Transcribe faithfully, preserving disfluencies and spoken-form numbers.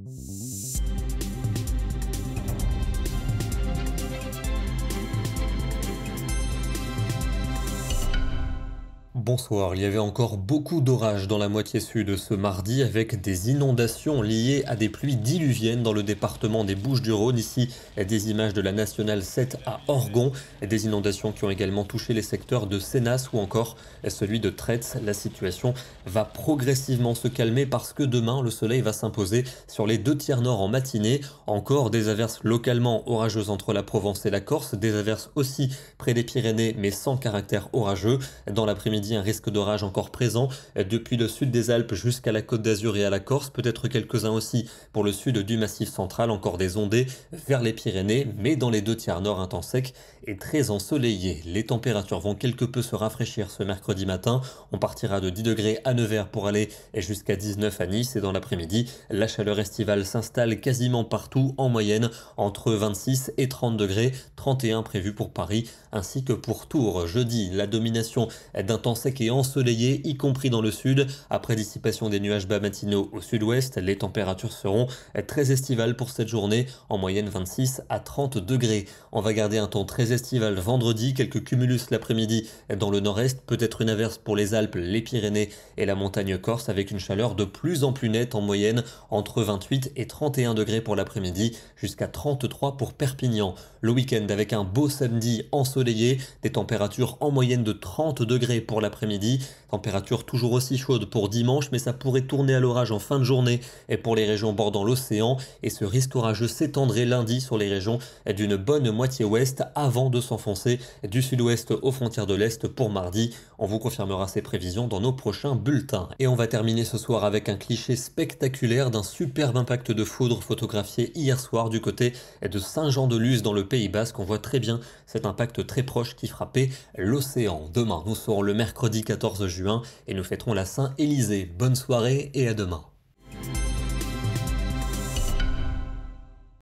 Bonsoir, il y avait encore beaucoup d'orages dans la moitié sud ce mardi avec des inondations liées à des pluies diluviennes dans le département des Bouches-du-Rhône. Ici, des images de la nationale sept à Orgon, des inondations qui ont également touché les secteurs de Sénas ou encore celui de Traits. La situation va progressivement se calmer parce que demain, le soleil va s'imposer sur les deux tiers nord en matinée. Encore des averses localement orageuses entre la Provence et la Corse, des averses aussi près des Pyrénées mais sans caractère orageux. Dans l'après-midi, un risque d'orage encore présent depuis le sud des Alpes jusqu'à la Côte d'Azur et à la Corse, peut-être quelques-uns aussi pour le sud du Massif central, encore des ondées vers les Pyrénées, mais dans les deux tiers nord, un temps sec et très ensoleillé. Les températures vont quelque peu se rafraîchir ce mercredi matin. On partira de dix degrés à Nevers pour aller jusqu'à dix-neuf à Nice, et dans l'après-midi, la chaleur estivale s'installe quasiment partout, en moyenne entre vingt-six et trente degrés, trente et un prévus pour Paris ainsi que pour Tours. Jeudi, la domination d'un temps sec et ensoleillé, y compris dans le sud. Après dissipation des nuages bas matinaux au sud-ouest, les températures seront très estivales pour cette journée, en moyenne vingt-six à trente degrés. On va garder un temps très estival vendredi, quelques cumulus l'après-midi dans le nord-est, peut-être une averse pour les Alpes, les Pyrénées et la montagne corse, avec une chaleur de plus en plus nette en moyenne entre vingt-huit et trente et un degrés pour l'après-midi, jusqu'à trente-trois pour Perpignan. Le week-end avec un beau samedi ensoleillé, des températures en moyenne de trente degrés pour l'après-midi, température toujours aussi chaude pour dimanche, mais ça pourrait tourner à l'orage en fin de journée et pour les régions bordant l'océan, et ce risque orageux s'étendrait lundi sur les régions d'une bonne moitié ouest avant de s'enfoncer du sud-ouest aux frontières de l'Est pour mardi. On vous confirmera ces prévisions dans nos prochains bulletins. Et on va terminer ce soir avec un cliché spectaculaire d'un superbe impact de foudre photographié hier soir du côté de Saint-Jean-de-Luz dans le Pays Basque. On voit très bien cet impact très proche qui frappait l'océan. Demain, nous serons le mercredi quatorze juin et nous fêterons la Saint-Élysée. Bonne soirée et à demain.